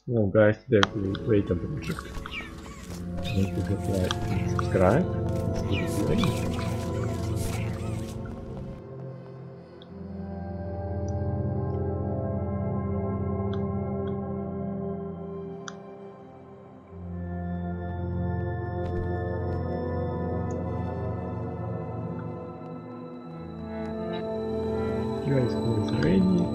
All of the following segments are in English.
Oh guys, today we wait on the project. Don't forget to like and subscribe. Let's keep playing. Guys, it's rainy.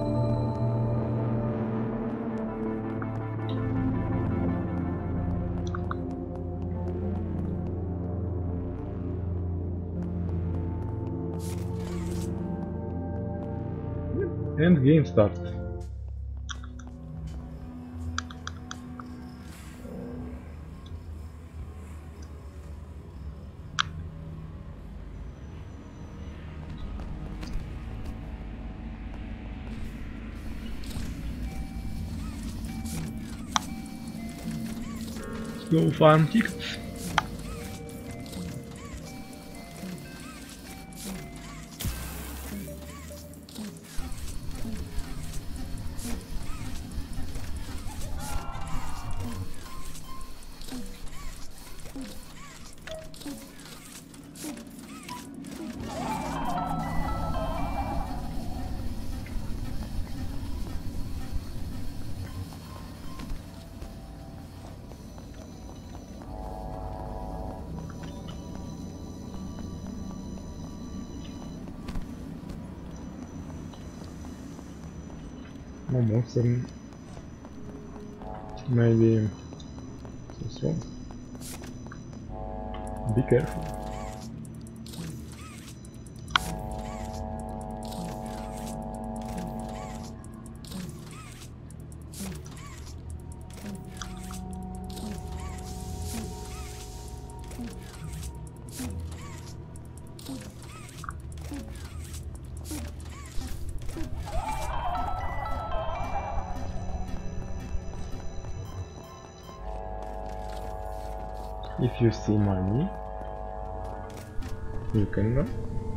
And game starts. Go farm tickets. No monster. Maybe this one. Be careful. If you see money, you can go.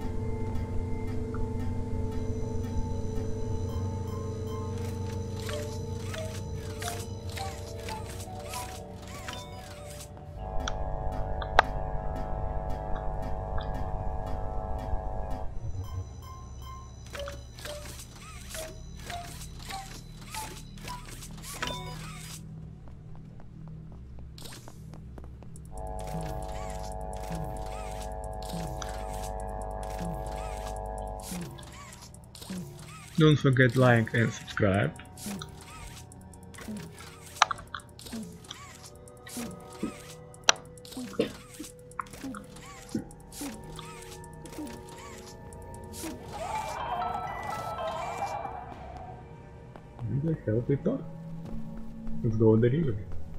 Don't forget like and subscribe. What the hell is that? Let's go on the river.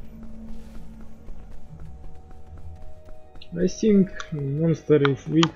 I think monster is weak.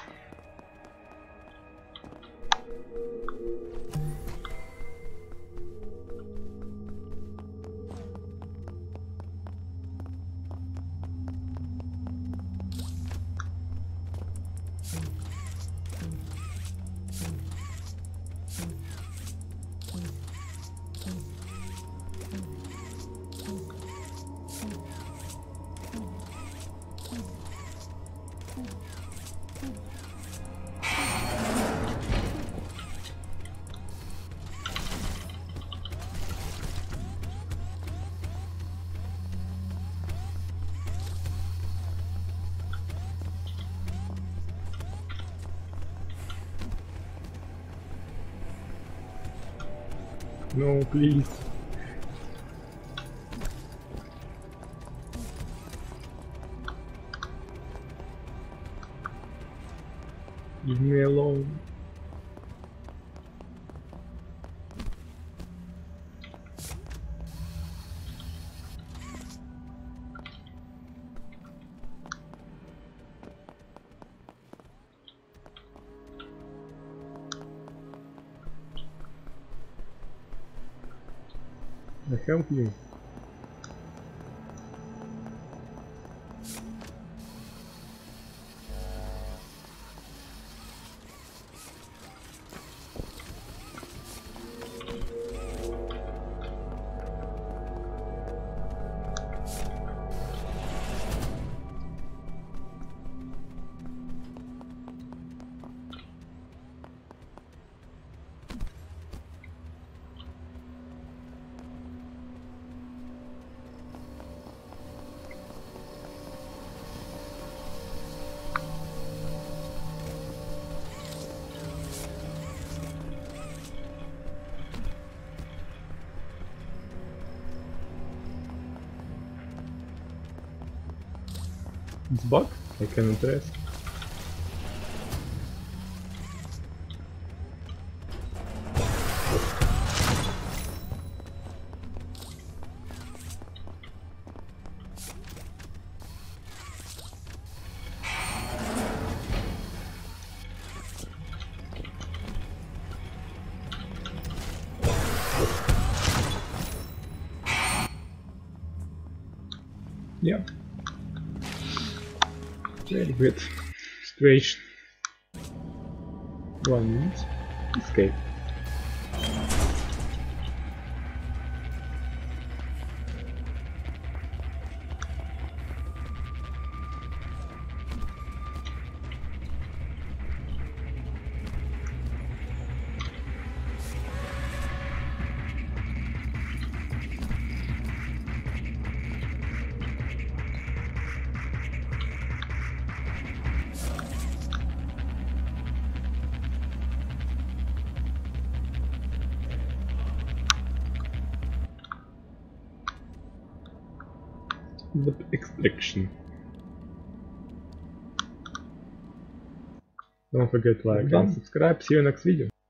No, please. Leave me alone. I help you. It's bug? I cannot rest. Yeah. Very good situation. 1 minute. Escape. The extraction. Don't forget to like and subscribe. See you next video.